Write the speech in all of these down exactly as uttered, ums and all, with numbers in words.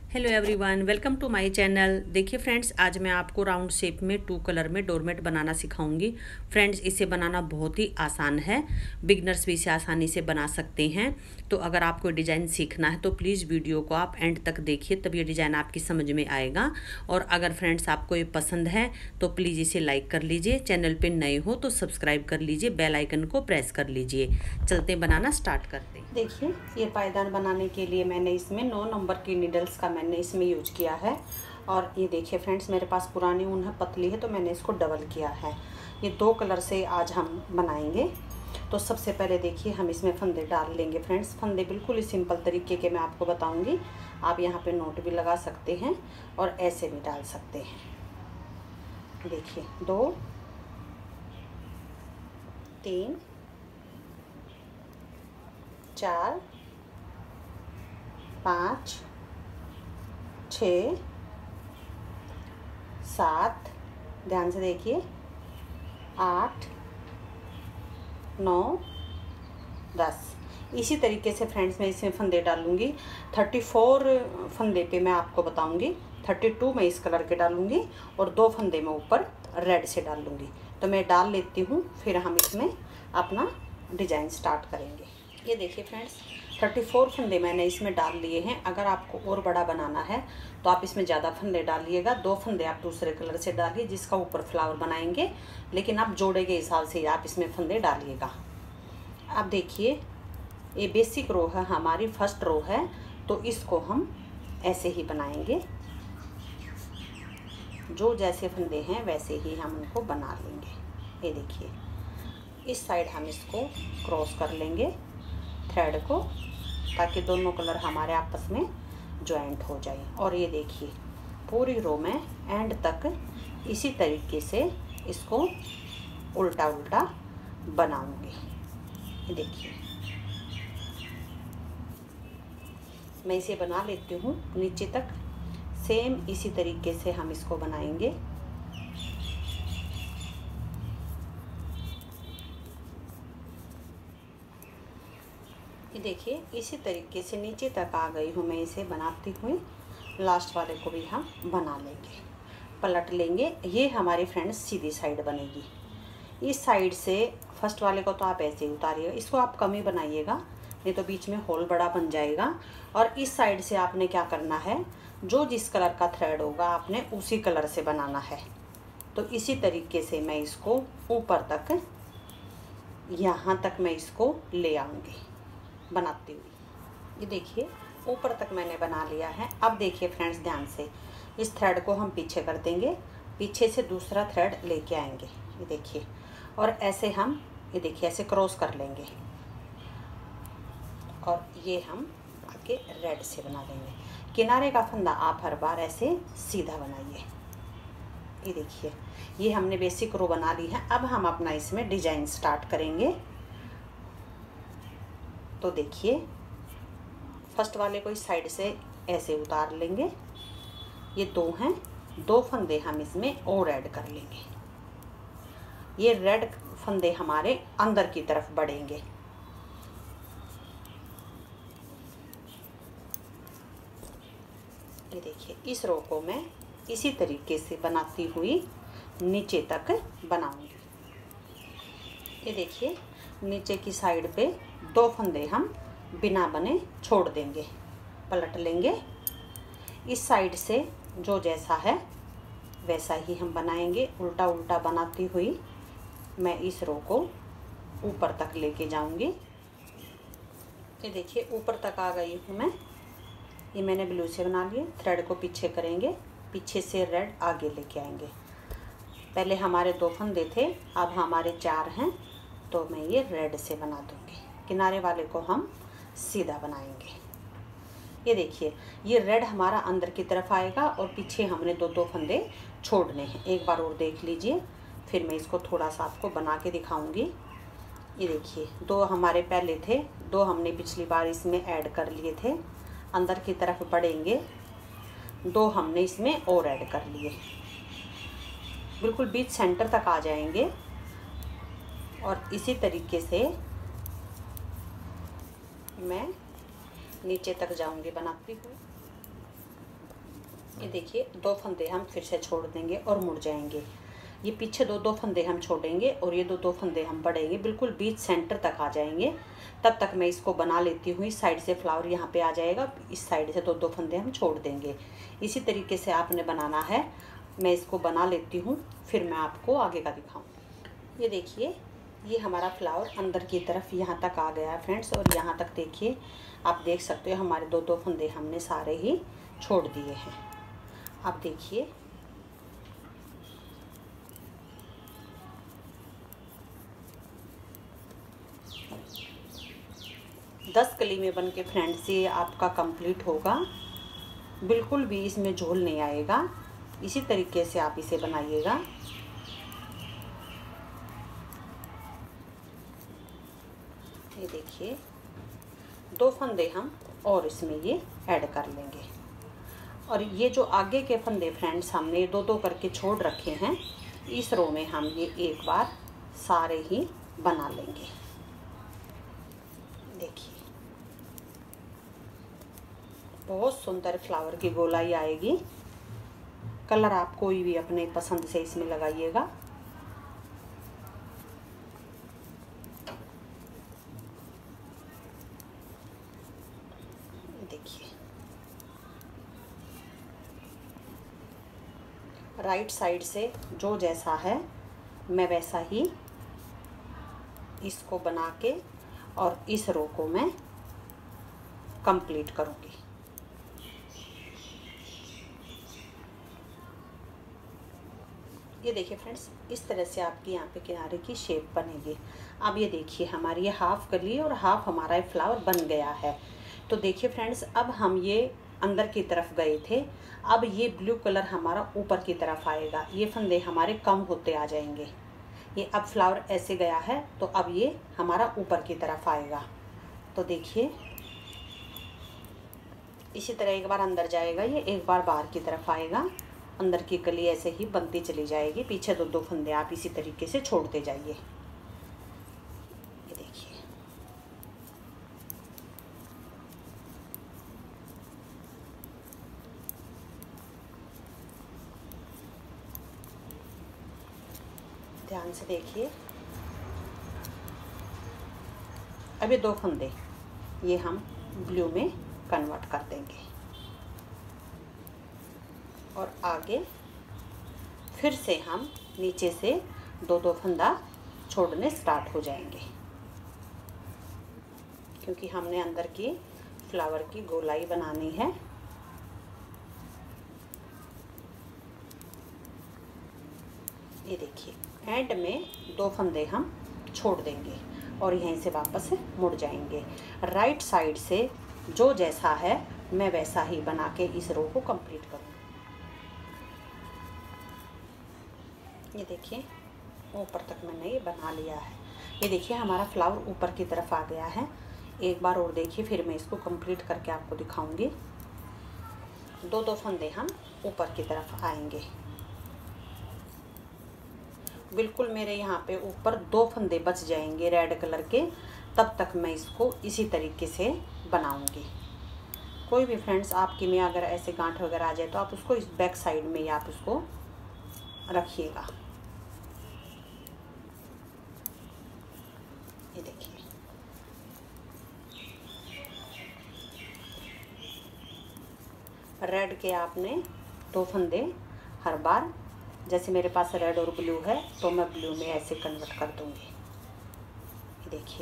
Hello everyone, welcome to my channel. देखिए friends, आज मैं आपको राउंड शेप में टू कलर में डोरमेट बनाना सिखाऊंगी। फ्रेंड्स, इसे बनाना बहुत ही आसान है, बिगनर्स भी इसे आसानी से बना सकते हैं। तो अगर आपको डिज़ाइन सीखना है तो प्लीज़ वीडियो को आप एंड तक देखिए, तब ये डिज़ाइन आपकी समझ में आएगा। और अगर फ्रेंड्स आपको ये पसंद है तो प्लीज़ इसे लाइक कर लीजिए, चैनल पर नए हो तो सब्सक्राइब कर लीजिए, बेल आइकन को प्रेस कर लीजिए। चलते बनाना स्टार्ट करते हैं। देखिए, ये पायदान बनाने के लिए मैंने इसमें नौ नंबर की नीडल्स का मैंने इसमें यूज किया है। और ये देखिए फ्रेंड्स, मेरे पास पुरानी ऊन है, पतली है, तो मैंने इसको डबल किया है। ये दो कलर से आज हम बनाएंगे। तो सबसे पहले देखिए हम इसमें फंदे डाल लेंगे। फ्रेंड्स, फंदे बिल्कुल ही सिंपल तरीके के मैं आपको बताऊंगी। आप यहाँ पे नोट भी लगा सकते हैं और ऐसे भी डाल सकते हैं। देखिए, दो, तीन, चार, पाँच, छः, सात, ध्यान से देखिए, आठ, नौ, दस। इसी तरीके से फ्रेंड्स मैं इसमें फंदे डालूंगी। थर्टी फोर फंदे पे मैं आपको बताऊंगी। थर्टी टू मैं इस कलर के डालूंगी और दो फंदे मैं ऊपर रेड से डाल लूँगी। तो मैं डाल लेती हूँ, फिर हम इसमें अपना डिज़ाइन स्टार्ट करेंगे। ये देखिए फ्रेंड्स, थर्टी फोर फंदे मैंने इसमें डाल लिए हैं। अगर आपको और बड़ा बनाना है तो आप इसमें ज़्यादा फंदे डालिएगा। दो फंदे आप दूसरे कलर से डालिए जिसका ऊपर फ्लावर बनाएंगे, लेकिन आप जोड़े के हिसाब से आप इसमें फंदे डालिएगा। अब देखिए, ये बेसिक रो है, हमारी फर्स्ट रो है, तो इसको हम ऐसे ही बनाएंगे। जो जैसे फंदे हैं वैसे ही हम उनको बना लेंगे। ये देखिए, इस साइड हम इसको क्रॉस कर लेंगे थ्रेड को, ताकि दोनों कलर हमारे आपस में जॉइंट हो जाए। और ये देखिए, पूरी रो में एंड तक इसी तरीके से इसको उल्टा उल्टा बनाऊंगी। ये देखिए, मैं इसे बना लेती हूँ नीचे तक। सेम इसी तरीके से हम इसको बनाएंगे। ये देखिए, इसी तरीके से नीचे तक आ गई हूँ मैं इसे बनाती हुई। लास्ट वाले को भी हम बना लेंगे, पलट लेंगे। ये हमारी फ्रेंड्स सीधी साइड बनेगी। इस साइड से फर्स्ट वाले को तो आप ऐसे ही उतारिएगा, इसको आप कम ही बनाइएगा, नहीं तो बीच में होल बड़ा बन जाएगा। और इस साइड से आपने क्या करना है, जो जिस कलर का थ्रेड होगा आपने उसी कलर से बनाना है। तो इसी तरीके से मैं इसको ऊपर तक, यहाँ तक मैं इसको ले आऊँगी बनाती हुई। ये देखिए, ऊपर तक मैंने बना लिया है। अब देखिए फ्रेंड्स, ध्यान से इस थ्रेड को हम पीछे कर देंगे, पीछे से दूसरा थ्रेड लेके आएंगे। ये देखिए, और ऐसे हम, ये देखिए, ऐसे क्रॉस कर लेंगे और ये हम आगे रेड से बना लेंगे। किनारे का फंदा आप हर बार ऐसे सीधा बनाइए। ये देखिए, ये हमने बेसिक रो बना ली है। अब हम अपना इसमें डिजाइन स्टार्ट करेंगे। तो देखिए, फर्स्ट वाले को इस साइड से ऐसे उतार लेंगे। ये दो हैं, दो फंदे हम इसमें और ऐड कर लेंगे। ये रेड फंदे हमारे अंदर की तरफ बढ़ेंगे। ये देखिए, इस रो को मैं इसी तरीके से बनाती हुई नीचे तक बनाऊंगी। ये देखिए, नीचे की साइड पे दो फंदे हम बिना बने छोड़ देंगे, पलट लेंगे। इस साइड से जो जैसा है वैसा ही हम बनाएंगे। उल्टा उल्टा बनाती हुई मैं इस रो को ऊपर तक लेके जाऊंगी। ये देखिए, ऊपर तक आ गई हूँ मैं। ये मैंने ब्लू से बना लिए। थ्रेड को पीछे करेंगे, पीछे से रेड आगे लेके आएंगे। पहले हमारे दो फंदे थे, अब हमारे चार हैं, तो मैं ये रेड से बना दूंगी। किनारे वाले को हम सीधा बनाएंगे। ये देखिए, ये रेड हमारा अंदर की तरफ आएगा और पीछे हमने दो दो फंदे छोड़ने हैं। एक बार और देख लीजिए, फिर मैं इसको थोड़ा सा आपको बना के दिखाऊंगी। ये देखिए, दो हमारे पहले थे, दो हमने पिछली बार इसमें ऐड कर लिए थे, अंदर की तरफ बढ़ेंगे। दो हमने इसमें और ऐड कर लिए, बिल्कुल बीच सेंटर तक आ जाएंगे। और इसी तरीके से मैं नीचे तक जाऊंगी बनाती हुई। ये देखिए दो फंदे हम फिर से छोड़ देंगे और मुड़ जाएंगे। ये पीछे दो दो फंदे हम छोड़ेंगे और ये दो दो फंदे हम बढ़ेंगे, बिल्कुल बीच सेंटर तक आ जाएंगे। तब तक मैं इसको बना लेती हूँ। इस साइड से फ्लावर यहाँ पे आ जाएगा, इस साइड से दो दो फंदे हम छोड़ देंगे। इसी तरीके से आपने बनाना है। मैं इसको बना लेती हूँ, फिर मैं आपको आगे का दिखाऊँ। ये देखिए ये हमारा फ्लावर अंदर की तरफ यहाँ तक आ गया है फ्रेंड्स, और यहाँ तक देखिए आप देख सकते हो हमारे दो दो फंदे हमने सारे ही छोड़ दिए हैं। आप देखिए दस कली में बन के फ्रेंड्स ये आपका कंप्लीट होगा। बिल्कुल भी इसमें झोल नहीं आएगा। इसी तरीके से आप इसे बनाइएगा। ये देखिए दो फंदे हम और इसमें ये ऐड कर लेंगे, और ये जो आगे के फंदे फ्रेंड्स हमने दो दो करके छोड़ रखे हैं, इस रो में हम ये एक बार सारे ही बना लेंगे। देखिए बहुत सुंदर फ्लावर की गोलाई आएगी। कलर आप कोई भी अपने पसंद से इसमें लगाइएगा। देखिए राइट साइड से जो जैसा है मैं वैसा ही इसको बना के और इस रो को मैं कंप्लीट करूँगी। ये देखिए फ्रेंड्स इस तरह से आपकी यहाँ पे किनारे की शेप बनेगी। अब ये देखिए हमारी ये हाफ कली और हाफ हमारा ये फ्लावर बन गया है। तो देखिए फ्रेंड्स अब हम ये अंदर की तरफ गए थे, अब ये ब्लू कलर हमारा ऊपर की तरफ आएगा। ये फंदे हमारे कम होते आ जाएंगे। ये अब फ्लावर ऐसे गया है तो अब ये हमारा ऊपर की तरफ आएगा। तो देखिए इसी तरह एक बार अंदर जाएगा ये, एक बार बाहर की तरफ आएगा। अंदर की कली ऐसे ही बनती चली जाएगी। पीछे दो दो फंदे आप इसी तरीके से छोड़ते जाइए। ये देखिए ध्यान से देखिए। अब ये दो फंदे ये हम ब्लू में कन्वर्ट कर देंगे और आगे फिर से हम नीचे से दो दो फंदा छोड़ने स्टार्ट हो जाएंगे, क्योंकि हमने अंदर की फ्लावर की गोलाई बनानी है। ये देखिए एंड में दो फंदे हम छोड़ देंगे और यहीं से वापस मुड़ जाएंगे। राइट साइड से जो जैसा है मैं वैसा ही बना के इस रो को कंप्लीट करूँगी। ये देखिए ऊपर तक मैंने ये बना लिया है। ये देखिए हमारा फ्लावर ऊपर की तरफ आ गया है। एक बार और देखिए, फिर मैं इसको कंप्लीट करके आपको दिखाऊंगी। दो दो फंदे हम ऊपर की तरफ आएंगे। बिल्कुल मेरे यहाँ पे ऊपर दो फंदे बच जाएंगे रेड कलर के, तब तक मैं इसको इसी तरीके से बनाऊंगी। कोई भी फ्रेंड्स आपकी में अगर ऐसे गांठ वगैरह आ जाए तो आप उसको इस बैक साइड में ही आप उसको रखिएगा। ये देखिए रेड के आपने दो फंदे हर बार, जैसे मेरे पास रेड और ब्लू है तो मैं ब्लू में ऐसे कन्वर्ट कर दूंगी। ये देखिए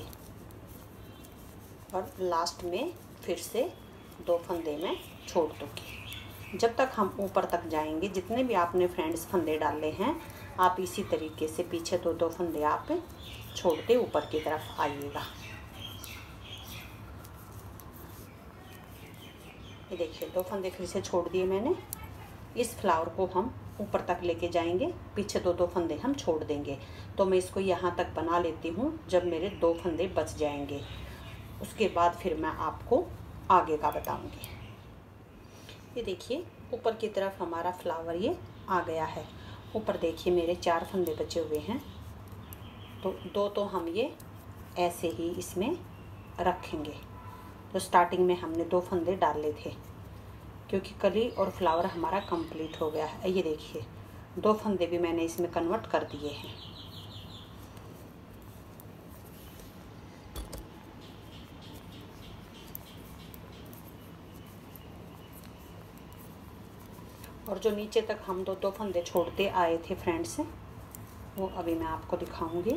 और लास्ट में फिर से दो फंदे में छोड़ दूंगी। जब तक हम ऊपर तक जाएंगे, जितने भी आपने फ्रेंड्स फंदे डाले हैं आप इसी तरीके से पीछे दो दो फंदे आप छोड़ते ऊपर की तरफ आइएगा। ये देखिए दो फंदे फिर से छोड़ दिए मैंने। इस फ्लावर को हम ऊपर तक लेके जाएंगे, पीछे दो दो फंदे हम छोड़ देंगे। तो मैं इसको यहाँ तक बना लेती हूँ। जब मेरे दो फंदे बच जाएंगे उसके बाद फिर मैं आपको आगे का बताऊँगी। ये देखिए ऊपर की तरफ हमारा फ्लावर ये आ गया है। ऊपर देखिए मेरे चार फंदे बचे हुए हैं, तो दो तो हम ये ऐसे ही इसमें रखेंगे। तो स्टार्टिंग में हमने दो फंदे डाले थे, क्योंकि कली और फ्लावर हमारा कंप्लीट हो गया है। ये देखिए दो फंदे भी मैंने इसमें कन्वर्ट कर दिए हैं। और जो नीचे तक हम दो दो फंदे छोड़ते आए थे फ्रेंड्स, वो अभी मैं आपको दिखाऊंगी।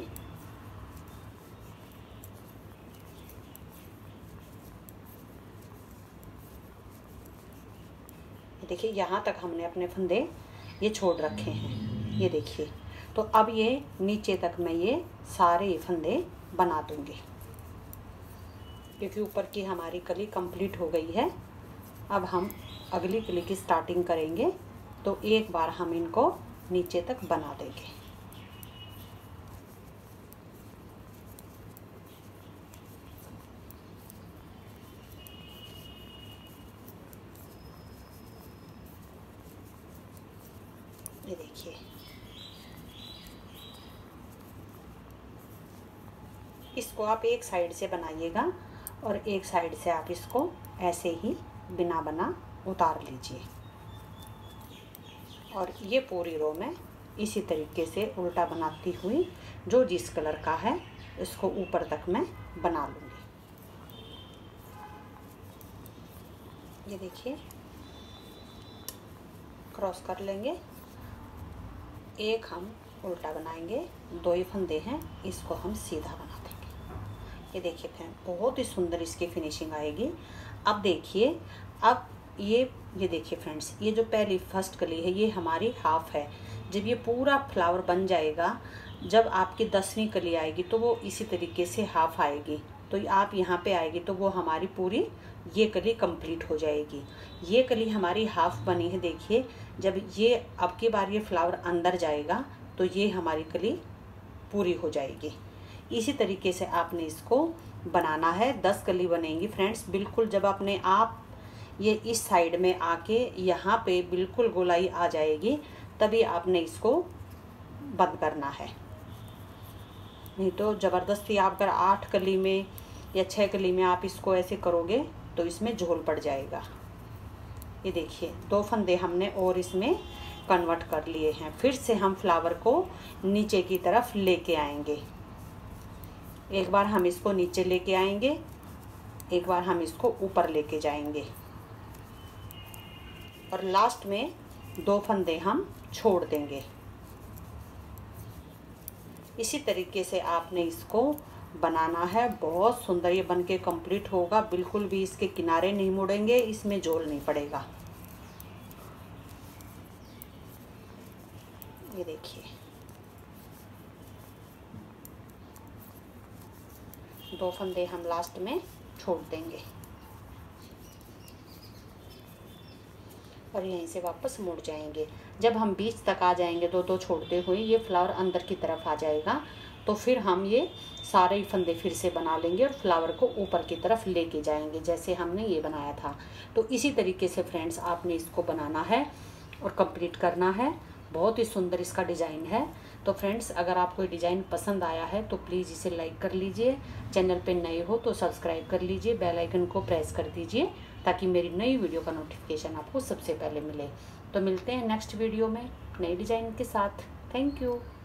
देखिए यहाँ तक हमने अपने फंदे ये छोड़ रखे हैं, ये देखिए। तो अब ये नीचे तक मैं ये सारे फंदे बना दूंगी, क्योंकि ऊपर की हमारी कली कंप्लीट हो गई है। अब हम अगली कली की स्टार्टिंग करेंगे, तो एक बार हम इनको नीचे तक बना देंगे। ये देखिए इसको आप एक साइड से बनाइएगा और एक साइड से आप इसको ऐसे ही बिना बना उतार लीजिए। और ये पूरी रो में इसी तरीके से उल्टा बनाती हुई जो जिस कलर का है इसको ऊपर तक मैं बना लूँगी। ये देखिए क्रॉस कर लेंगे, एक हम उल्टा बनाएंगे, दो ही फंदे हैं, इसको हम सीधा बना देंगे। ये देखिए फ्रेंड बहुत ही सुंदर इसकी फिनिशिंग आएगी। अब देखिए अब ये ये देखिए फ्रेंड्स, ये जो पहली फर्स्ट कली है ये हमारी हाफ है। जब ये पूरा फ्लावर बन जाएगा, जब आपकी दसवीं कली आएगी तो वो इसी तरीके से हाफ आएगी। तो आप यहाँ पे आएगी तो वो हमारी पूरी ये कली कंप्लीट हो जाएगी। ये कली हमारी हाफ बनी है। देखिए जब ये अब की बार ये फ्लावर अंदर जाएगा तो ये हमारी कली पूरी हो जाएगी। इसी तरीके से आपने इसको बनाना है। दस कली बनेंगी फ्रेंड्स। बिल्कुल जब अपने आप ये इस साइड में आके यहाँ पे बिल्कुल गोलाई आ जाएगी तभी आपने इसको बंद करना है, नहीं तो ज़बरदस्ती आप अगर आठ कली में या छः कली में आप इसको ऐसे करोगे तो इसमें झोल पड़ जाएगा। ये देखिए दो फंदे हमने और इसमें कन्वर्ट कर लिए हैं। फिर से हम फ्लावर को नीचे की तरफ लेके आएंगे। एक बार हम इसको नीचे लेके आएंगे, एक बार हम इसको ऊपर लेके जाएंगे और लास्ट में दो फंदे हम छोड़ देंगे। इसी तरीके से आपने इसको बनाना है। बहुत सुंदर ये बनके कंप्लीट होगा। बिल्कुल भी इसके किनारे नहीं मुड़ेंगे, इसमें जोल नहीं पड़ेगा। ये देखिए दो फंदे हम लास्ट में छोड़ देंगे और यहीं से वापस मुड़ जाएंगे। जब हम बीच तक आ जाएंगे दो दो छोड़ते हुए, ये फ्लावर अंदर की तरफ आ जाएगा तो फिर हम ये सारे ही फंदे फिर से बना लेंगे और फ्लावर को ऊपर की तरफ लेके जाएंगे जैसे हमने ये बनाया था। तो इसी तरीके से फ्रेंड्स आपने इसको बनाना है और कंप्लीट करना है। बहुत ही सुंदर इसका डिज़ाइन है। तो फ्रेंड्स अगर आपको ये डिज़ाइन पसंद आया है तो प्लीज़ इसे लाइक कर लीजिए। चैनल पे नए हो तो सब्सक्राइब कर लीजिए, बेल आइकन को प्रेस कर दीजिए ताकि मेरी नई वीडियो का नोटिफिकेशन आपको सबसे पहले मिले। तो मिलते हैं नेक्स्ट वीडियो में नई डिज़ाइन के साथ। Thank you.